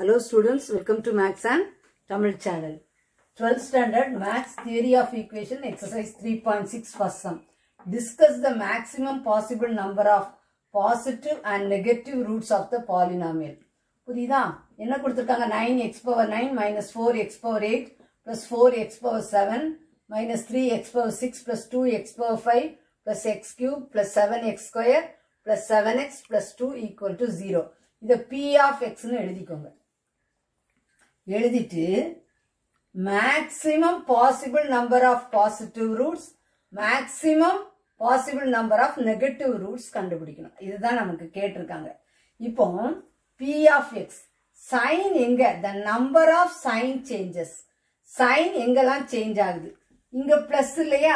Hello students, welcome to Maths and Tamil channel. 12th standard Maths Theory of Equation exercise 3.6 first sum. Discuss the maximum possible number of positive and negative roots of the polynomial. புரியுதா? என்ன கொடுத்திருக்காங்க 9x power 9 minus 4x power 8 plus 4x power 7 minus 3x power 6 plus 2x power 5 plus x cube plus 7x square plus 7x plus 2 equal to 0. இதை p of x னு எழுதிக்கோங்க. எழுதிட்டு maximum possible number of positive roots, maximum possible number of negative roots கண்டுபிடிக்கணும். இதுதான் நமக்கு கேட்டிருக்காங்க. இப்போ p of x sin எங்க? The number of sign changes. Sin எங்கெல்லாம் சேஞ்ச் ஆகுது? இங்க பிளஸ் இல்லையா?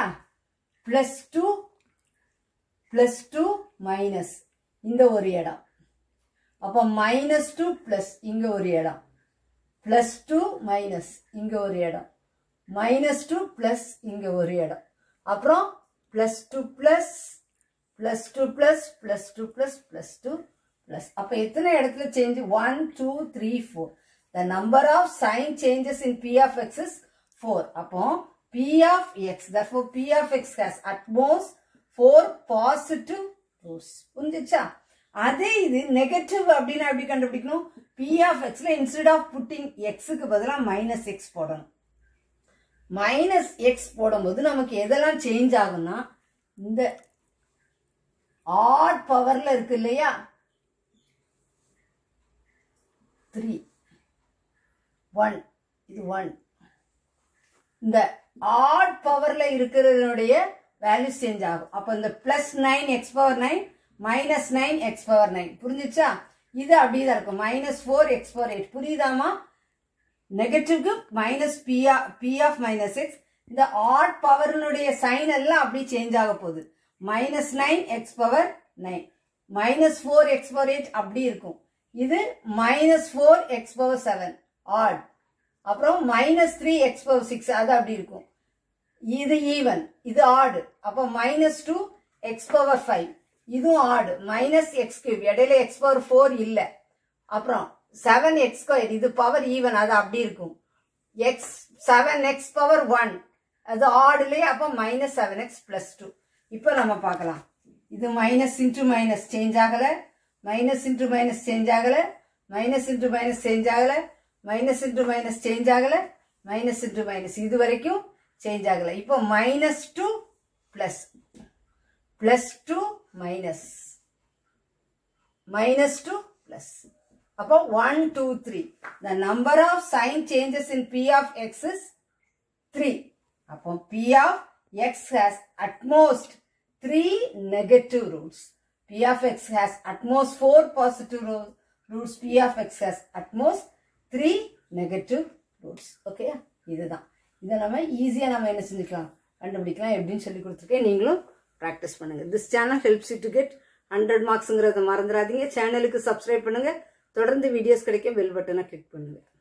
plus 2 minus இந்த ஒரு இடம். அப்போ minus 2 plus இங்க ஒரு இடம். plus 2 minus இங்க ஒரு இடம். minus 2 plus இங்க ஒரு இடம். அப்புறம் plus 2 plus plus 2 plus plus 2 plus plus 2 plus. அப்ப எத்தனை இடத்துல change? 1 2 3 4. The number of sign changes in p of x is 4. அப்போ p of x, therefore p of x has at most 4 positive roots. புரிஞ்சுச்சா? அதே இது negative அப்படினா எப்படி கண்டுபிடிக்கணும்? p of x ல instead of putting x க்கு பதிலா minus x போடணும். minus x போடும்போது நமக்கு எதெல்லாம் சேஞ்ச் ஆகும்னா இந்த odd பவர்ல இருக்கு இல்லையா 3 1 இது 1 இந்த odd பவர்ல இருக்கிறதனுடைய வேல்யூ சேஞ்ச் ஆகும். அப்ப இந்த plus 9x power 9 minus 9x power 9 புரிஞ்சுச்சா? இது அப்படியே தான் இருக்கும். minus 4x power 8 புரியுதாமா? நெகட்டிவ்க்கு minus p of minus x. இந்த odd பவர்னுடைய சைன் எல்லாம் அப்படியே சேஞ்ச் ஆக போகுது. minus 9x power 9 minus 4x power 8 அப்படி இருக்கும். இது minus 4x power 7 odd. அப்புறம் minus 3x power 6 அது அப்படி இருக்கும். இது ஈவன், இது odd. அப்போ minus 2x power 5 இதுவும் odd. minus x cube இடையில x power 4 இல்ல. அப்புறம் 7x square இது பவர் ஈவன், அது அப்படி இருக்கும். 7x power 1 அது odd இல்லையா? அப்போ minus 7x plus 2. இப்போ நம்ம பார்க்கலாம். இது minus into minus சேஞ்ச் ஆகல, minus into minus சேஞ்ச் ஆகல, minus into minus சேஞ்ச் ஆகல, minus into minus சேஞ்ச் ஆகல, minus into minus இது வரைக்கும் சேஞ்ச் ஆகல. இப்போ minus 2 plus 2 minus 2 plus. அப்போ 1 2 3. The number of sign changes in p of x is 3. அப்போ p of x has at most 3 negative roots. p of x has at most 4 positive roots. p of x has at most 3 negative roots. Okay? இதுதான். இதை நம்ம ஈஸியா நம்ம என்ன செஞ்சுக்கலாம்? கண்டுபிடிக்கலாம். எப்படின்னு சொல்லி கொடுத்துருக்கேன். நீங்களும் practice பண்ணுங்க. This channel helps you to get 100 marksங்கிறத மறந்துடாதீங்க. சேனலுக்கு சப்ஸ்கிரைப் பண்ணுங்க. தொடர்ந்து வீடியோஸ் கிடைக்க பெல் பட்டனை கிளிக் பண்ணுங்க.